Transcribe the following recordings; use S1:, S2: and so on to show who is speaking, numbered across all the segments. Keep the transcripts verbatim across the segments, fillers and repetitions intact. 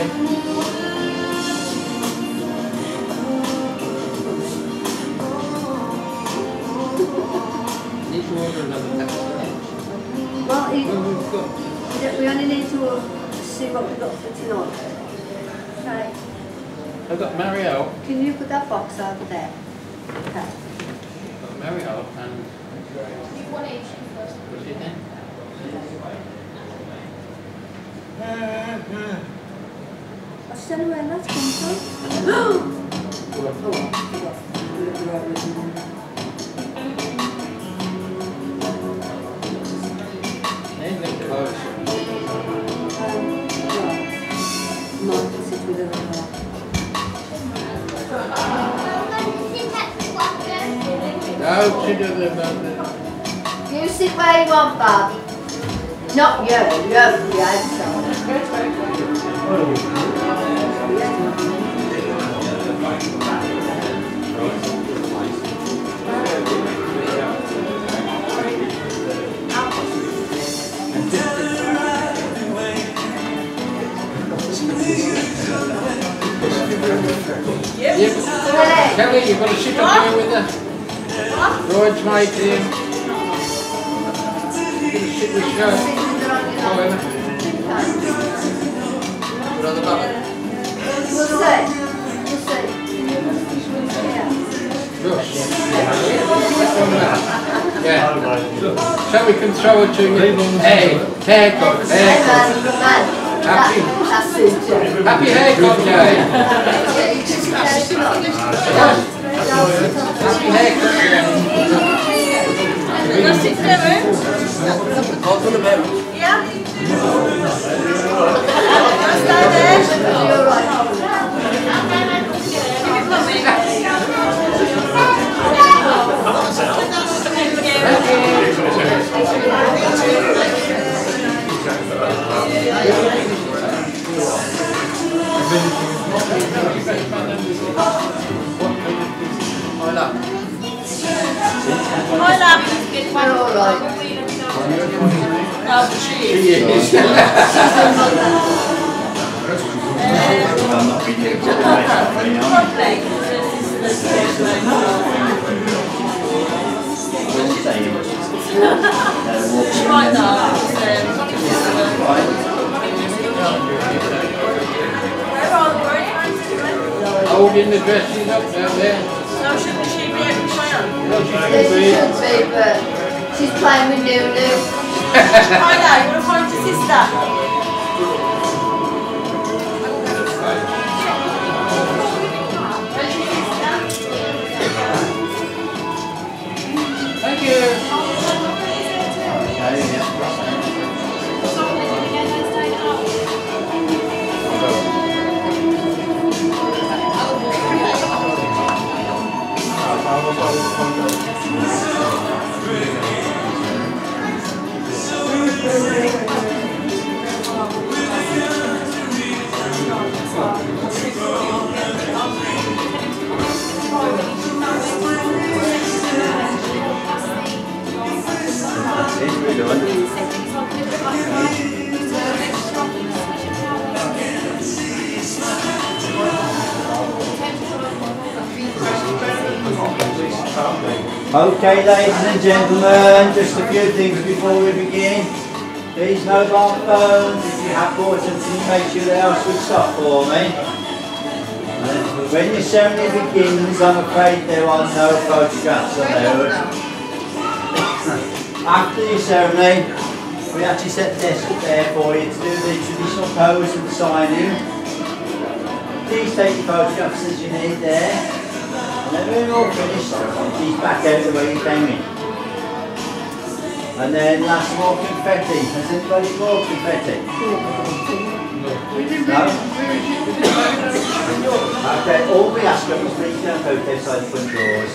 S1: Need to order another pepper.
S2: Well, he,
S1: Well, we've got.
S2: we only need to see what we've got for tonight. Okay.
S1: I've got Mario.
S2: Can you put that box over there? Okay.
S1: I've got Mario and. What's his name?
S2: I just don't know where that's come from.
S1: Name them close.
S2: Mine can sit with her as well.
S1: No, she does it about that.
S2: You sit where you want, Bob. Not you, you're the outside.
S1: Yeah, Kelly, you've got to sit up here with her. George, Mike, Ian. You're going to sit with her. Oh, Emma. Put on the bottom.
S2: We'll see. We'll see.
S1: Rush. Yeah. So we can throw it to you. Hey, haircut, haircut. Happy, happy haircut day. Happy haircut day.
S3: Yeah. Hola.
S2: We're all right.
S3: No, she is.
S1: She is.
S3: She might not.
S1: Holding the dresses up down there.
S3: So shouldn't she be able to play on?
S1: No, she
S2: Yes,
S1: should
S2: she
S1: be.
S2: should be, but she's playing with Lulu.
S3: Find out, you want to find your sister?
S1: Thank you.
S4: Okay, ladies and gentlemen, just a few things before we begin. These mobile phones, if you have bought them, can you make sure they are switched off for me? And when your ceremony begins, I'm afraid there are no photographs allowed. After your ceremony, we actually set the desk up there for you to do the traditional pose and signing. Please take your photographs as you need there. And then when we're all finished, she's back out the way you came in. And then last more confetti. Has anybody more confetti? No? Okay, all we ask of is please don't go outside the front doors.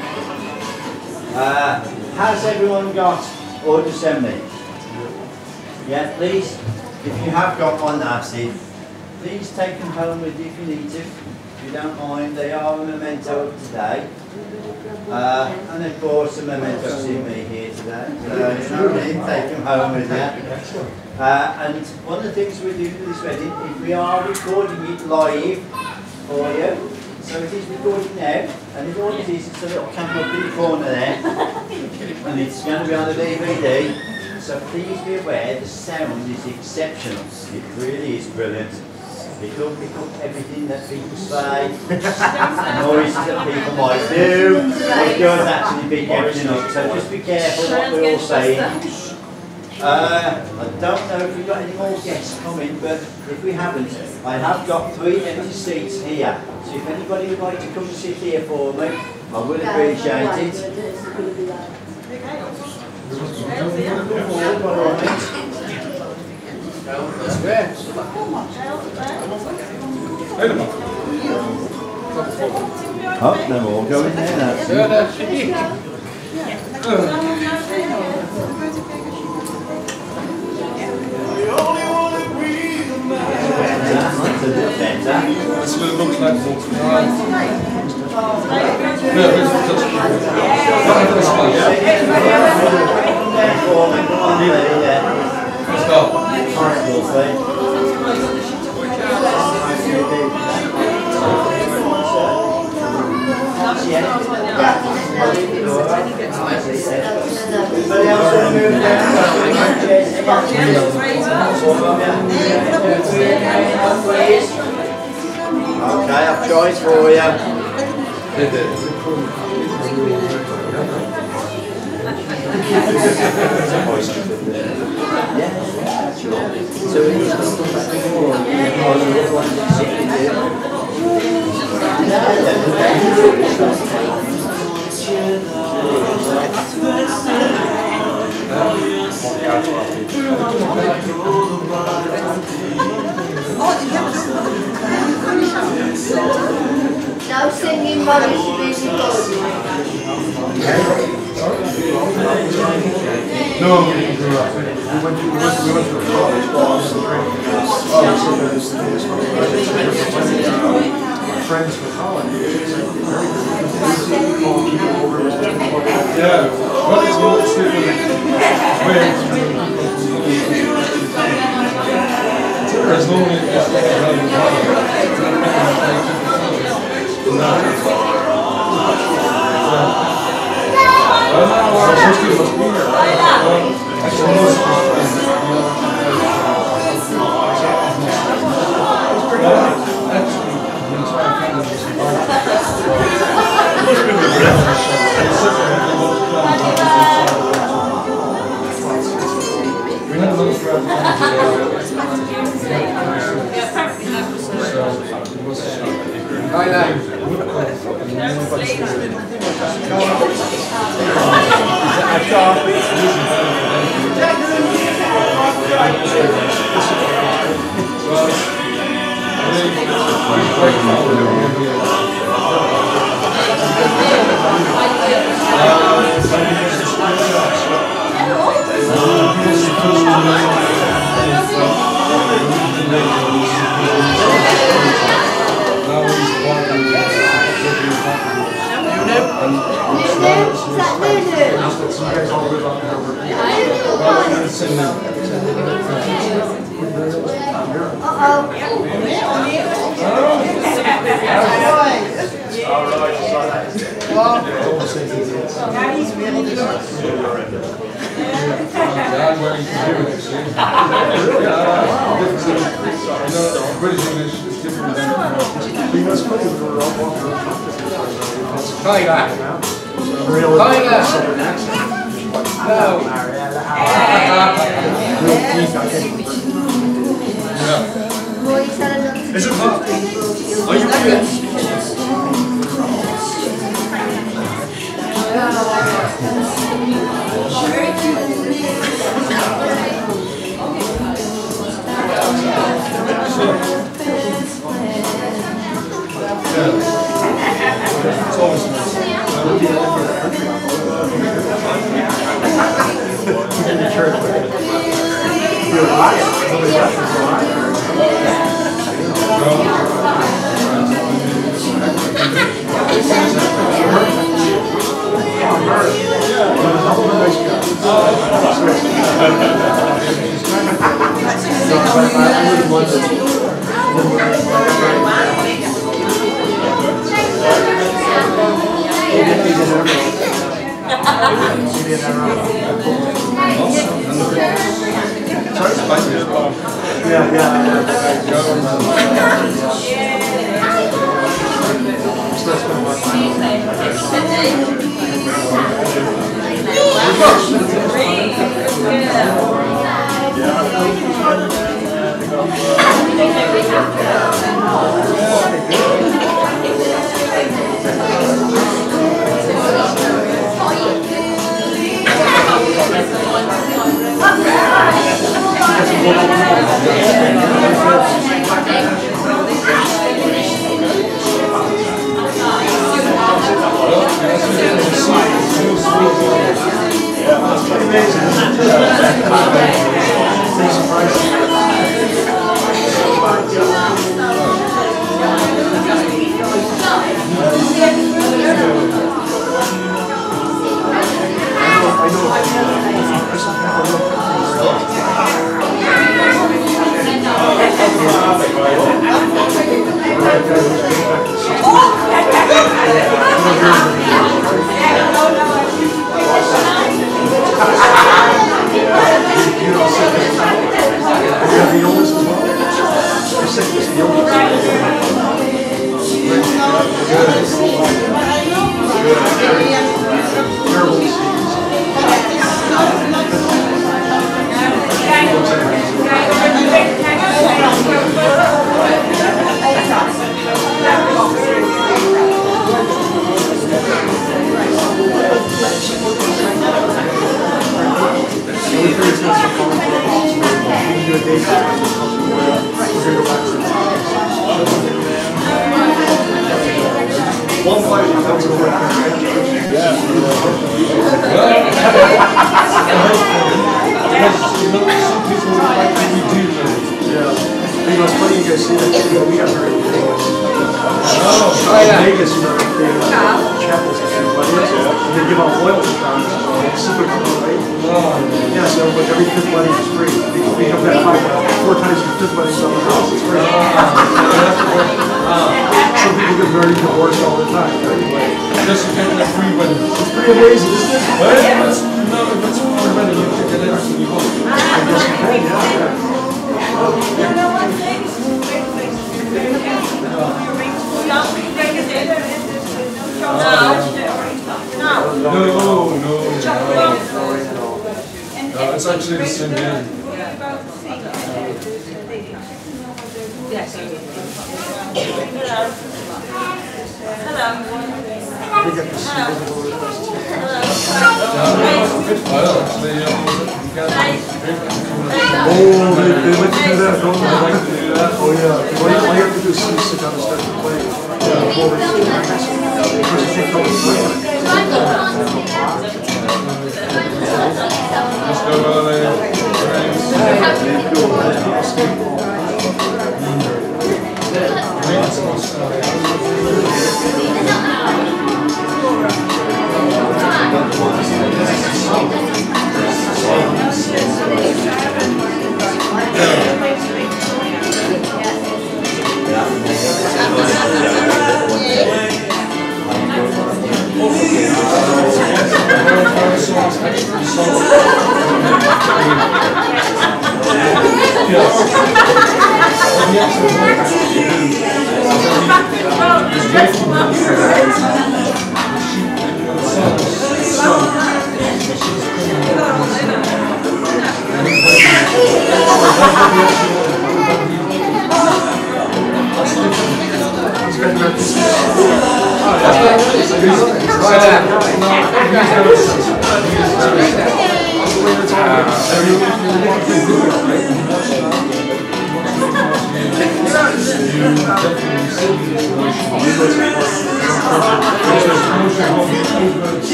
S4: Uh, has everyone got order assembly? Yeah, please, if you have got one, that's it. Please take them home with you if you need to. If you don't mind, they are a memento of today. Uh, and of course a memento of seeing me here today. So you know what I mean, take them home with you. Uh, and one of the things we're doing with this wedding is we are recording it live for you. So it is recording now, and it all it is, it's a little camera up in the corner there, and it's going to be on the D V D. So please be aware, the sound is exceptional. It really is brilliant. It'll pick up everything that people say, noises that people might do. It does actually pick everything up, so just be careful what we're all saying. Uh, I don't know if we've got any more guests coming, but if we haven't, I have got three empty seats here. So if anybody would like to come and sit here for me, I would appreciate it.
S1: That's great.
S4: Oh, they're all going there, that's
S1: Yeah, that's it.
S4: That's a bit better.
S5: It's a little looks like more. No, it's just. Let's go.
S4: Everybody else want to move down? Okay, I've tried for you. So we need to come back before.
S2: No singing while you should be recording.
S5: No, we went to we went to we went to the college. Friends from college. Yeah, what is your sleeping? There's no one Yeah.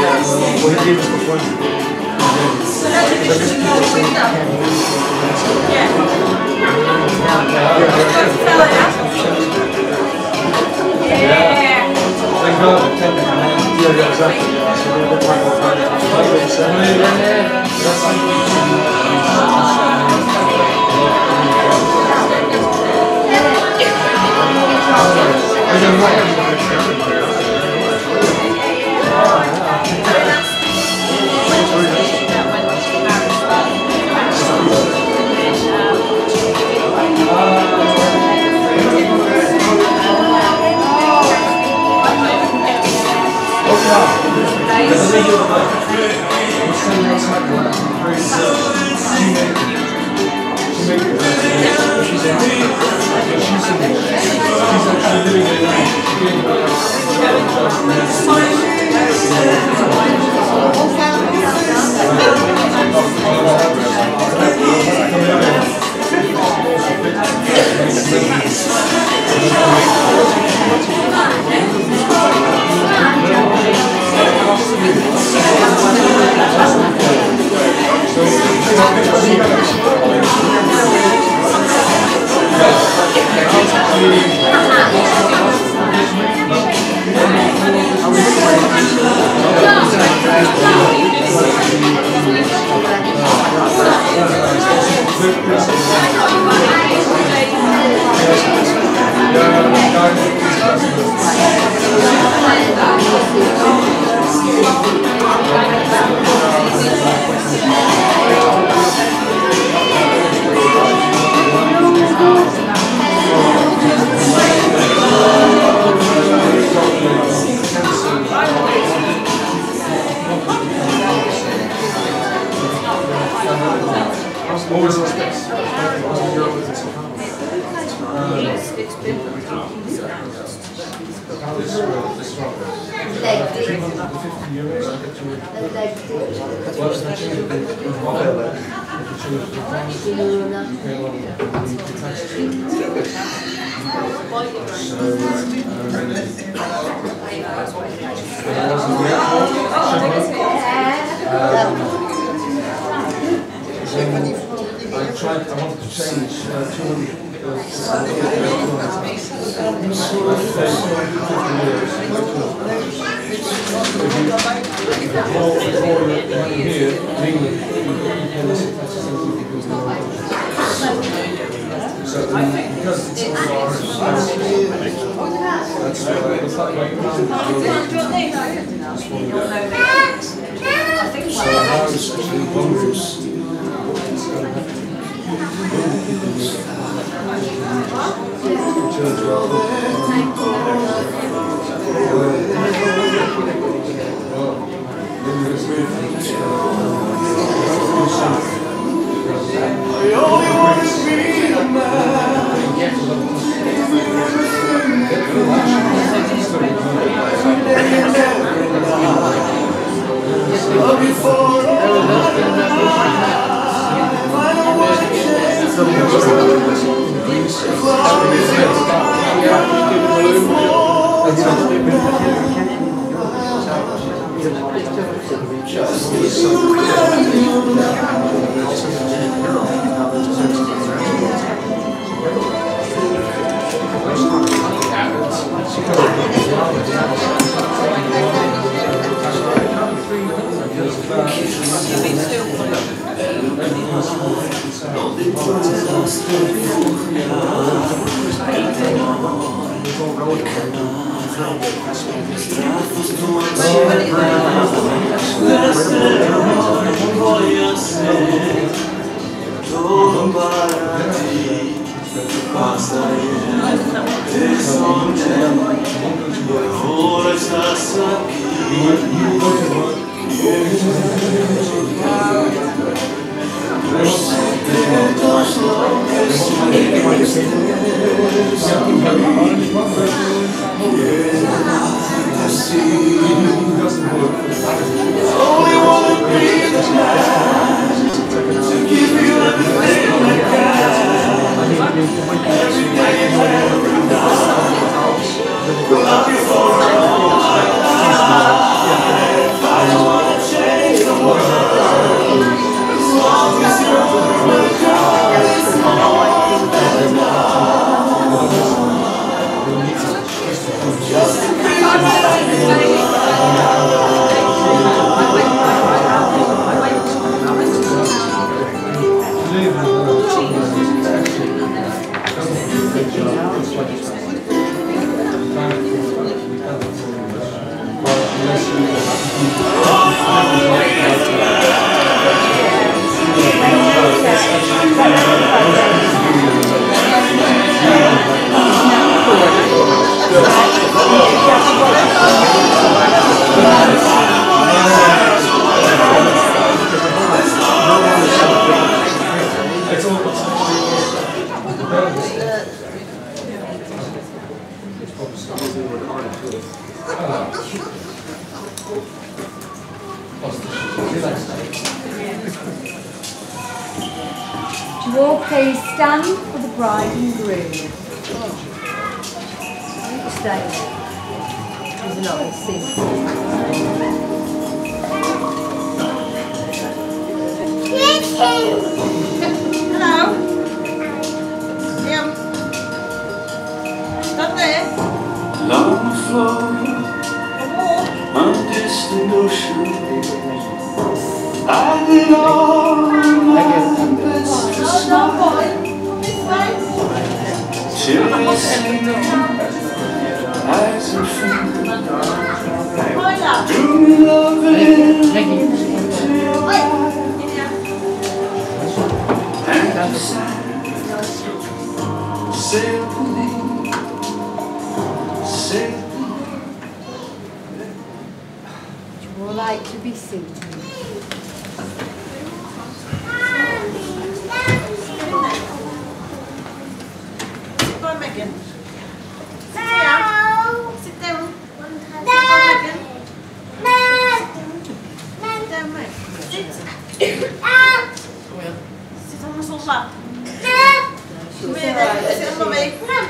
S5: Well, he gave us the points.
S3: So now you just do more window. Yeah. Yeah.
S5: Thank God. Yeah, yeah, exactly. So they're quite well planned.
S6: Love you for all my life. you all please stand for the bride and groom. Stay. There's a lot of scene.
S3: Hello. Yeah. Stop there.
S7: Long flow on distant ocean, I did all my best to smile till you see eyes and feet. Do me loving into your eyes, and you say, simply.
S6: Would you all like to be seated?
S3: Sit down, Megan. Sit down. Sit down. Sit down, Megan. Sit down, Meg. Sit. Sit on the sofa. Come here, then. Sit on Mummy.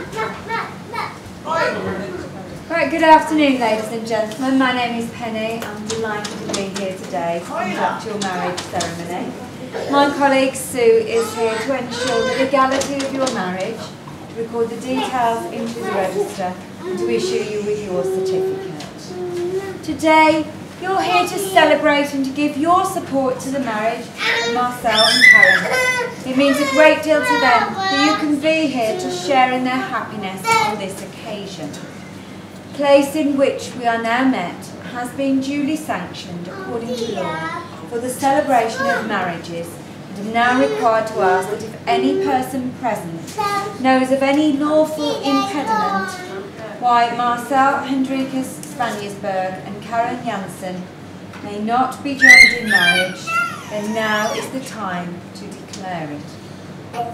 S6: Right, good afternoon, ladies and gentlemen. My name is Penny. I'm delighted to be here today to conduct your marriage ceremony. My colleague Sue is here to ensure the legality of your marriage, to record the details into the register, and to issue you with your certificate. Today, you're here to celebrate and to give your support to the marriage of Marcel and Karen. It means a great deal to them that you can be here to share in their happiness on this occasion. The place in which we are now met has been duly sanctioned according to law for the celebration of marriages, and am now required to ask that if any person present knows of any lawful impediment why Marcel Hendrikus Spanielsberg and Karen Janssen may not be joined in marriage, then now is the time to declare it. More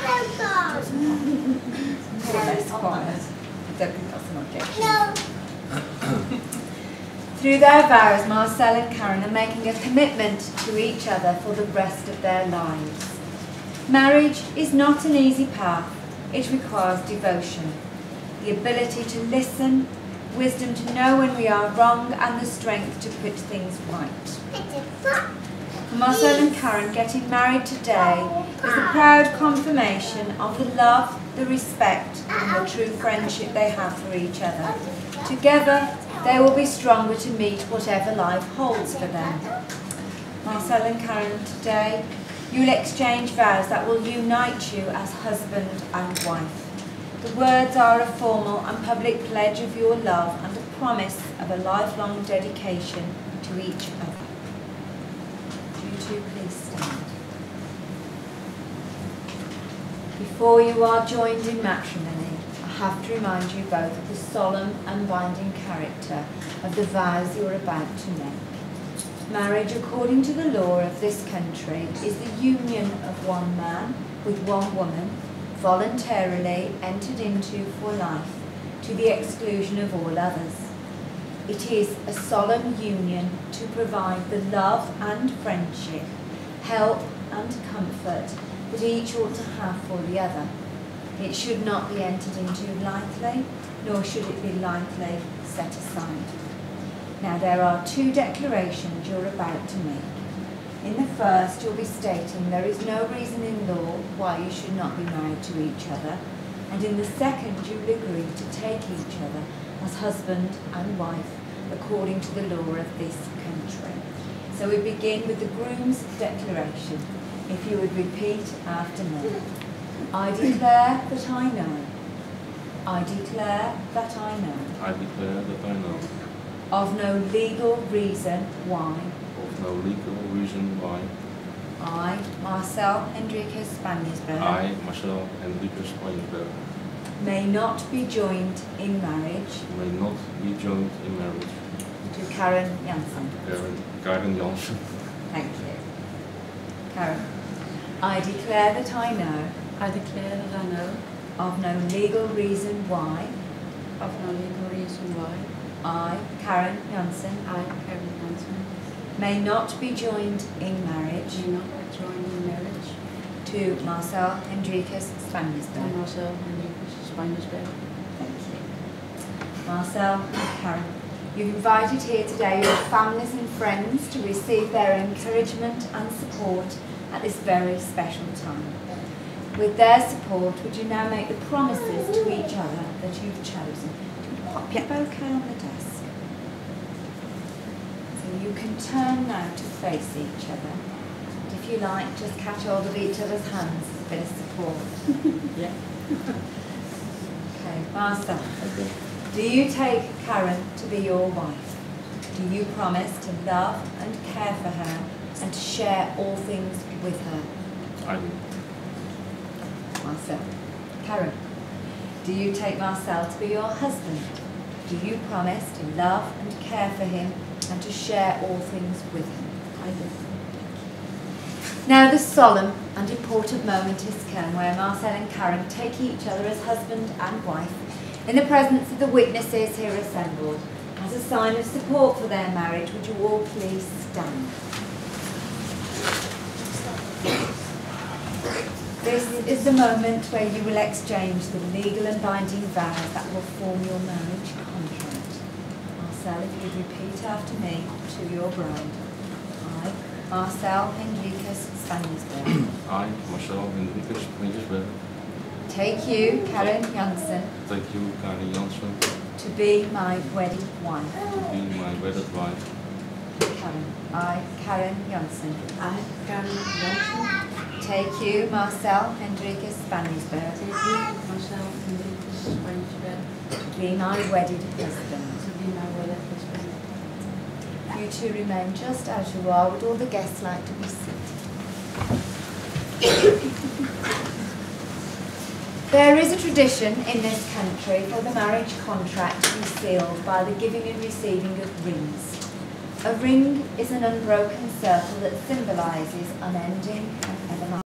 S6: or less quiet. I don't think that's an objection. Through their vows, Marcel and Karen are making a commitment to each other for the rest of their lives. Marriage is not an easy path. It requires devotion, the ability to listen, wisdom to know when we are wrong, and the strength to put things right. For Marcel and Karen, getting married today is the proud confirmation of the love, the respect, and the true friendship they have for each other. Together, they will be stronger to meet whatever life holds for them. Marcel and Karen, today, you will exchange vows that will unite you as husband and wife. The words are a formal and public pledge of your love and a promise of a lifelong dedication to each other. You two please stand. Before you are joined in matrimony, I have to remind you both of the solemn and binding character of the vows you are about to make. Marriage, according to the law of this country, is the union of one man with one woman, voluntarily entered into for life, to the exclusion of all others. It is a solemn union to provide the love and friendship, help and comfort that each ought to have for the other. It should not be entered into lightly, nor should it be lightly set aside. Now there are two declarations you're about to make. In the first, you'll be stating there is no reason in law why you should not be married to each other, and in the second, you'll agree to take each other as husband and wife according to the law of this country. So we begin with the groom's declaration. If you would repeat after me. I declare that I know. I declare that I know.
S7: I declare that I know
S6: Of no legal reason why.
S7: of no legal reason why
S6: I, Marcel Hendrikus Spanielsberg,
S7: I, Marcel Hendrikus Spanielsberg,
S6: may not be joined in marriage
S7: may not be joined in marriage
S6: to Karen Janssen.
S7: to Karen, Karen Janssen.
S6: Thank you. Karen. I declare that I know.
S8: I declare that I know
S6: Of no legal reason why.
S8: of no legal reason why
S6: I, Karen Janssen,
S8: I, Karen Janssen,
S6: may not be joined in marriage
S8: may not be joined in marriage
S6: to to Marcel Hendrikus
S8: And
S6: Spanjersberg.
S8: Marcel Hendrikus Spanjersberg.
S6: Thank you. Marcel and Karen, you've invited here today your families and friends to receive their encouragement and support at this very special time. With their support, would you now make the promises to each other that you've chosen? Pop your bouquet on the desk. So you can turn now to face each other. And if you like, just catch hold of each other's hands as a bit of support.
S8: Yeah.
S6: Okay, Marcel. Do you take Karen to be your wife? Do you promise to love and care for her and to share all things with her?
S9: I do.
S6: Marcel. Karen. Do you take Marcel to be your husband? Do you promise to love and care for him and to share all things with him?
S8: I do.
S6: Now the solemn and important moment has come where Marcel and Karen take each other as husband and wife in the presence of the witnesses here assembled. As a sign of support for their marriage, would you all please stand? This is the moment where you will exchange the legal and binding vows that will form your marriage contract. Marcel, if you repeat after me to your bride. I, Marcel Hendrikus Spanjersberg.
S9: I, Marcel Hendrikus Spanjersberg.
S6: Take you, Karen Jansen,
S9: Take you, Karen Jansen,
S6: to be my wedded wife.
S9: to be my wedded wife.
S6: Karen. I, Karen Jansen.
S8: I, Karen Jansen.
S6: Take you, Marcel Hendrikus Spanjersberg,
S8: Take you, Marcel Hendrikus Spanjersberg.
S6: to be my wedded husband.
S8: To be my wedded husband.
S6: You two remain just as you are. Would all the guests like to be seated? There is a tradition in this country for the marriage contract to be sealed by the giving and receiving of rings. A ring is an unbroken circle that symbolises unending and everlasting.